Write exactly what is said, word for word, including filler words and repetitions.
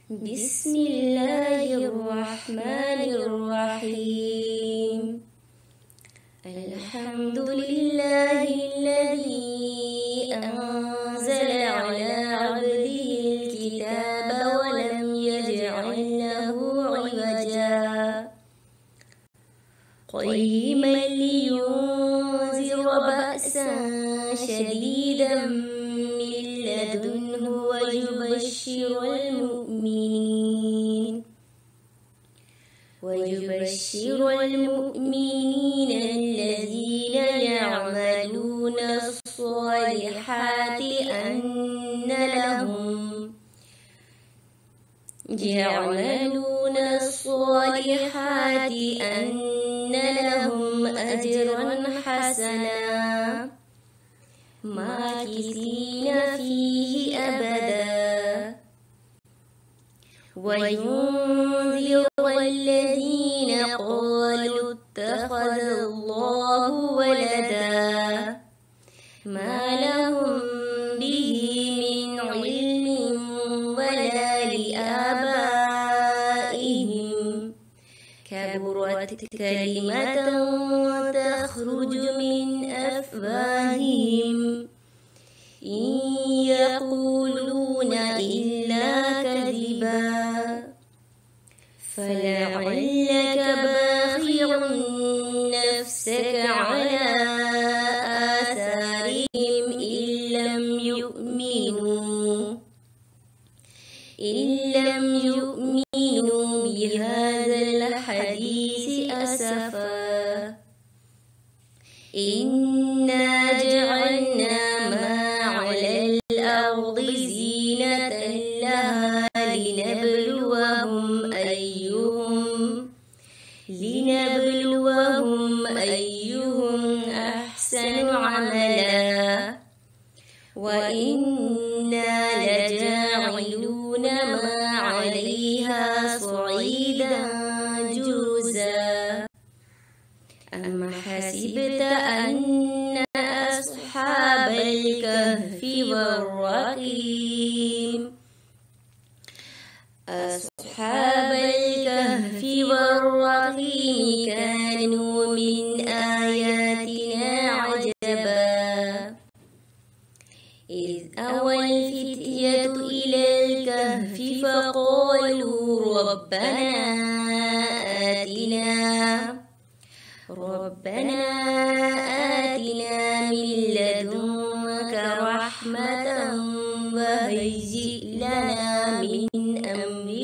بسم الله الرحمن الرحيم. الحمد لله الذي أنزل على عبده الكتاب ولم يجعل له عوجا قيما لينذر بأسا شديدا من لدنه ويبشر المؤمنين ويبشر المؤمنين الذين يعملون الصالحات أن لهم يعملون الصالحات أن لهم أجرا حسنا ماكثين فيه أبدا وينذر الذين قالوا اتخذ الله ولدا ما لهم به من علم ولا لآبائهم كبرت كلمة تخرج من أفواههم إن يقولون إلا كذبا فلعلك باخع نفسك على آثارهم إن لم يؤمنوا إن لم يؤمنوا بهذا الحديث أسفا إنا جعلنا ما على الأرض زينة لها لنبلوهم أيهم لنبلوهم أيهم أحسن عملا وإنا لجاعلون ما عليها صعيدا جرزا أم حسبت أن أصحاب الكهف والرقيم أصحاب الكهف والرقيم كانوا من آياتنا عجبا إذ أوى الفتية إلى الكهف فقالوا ربنا آتنا ربنا آتنا من لدنك رحمة وهيئ لنا من أمرنا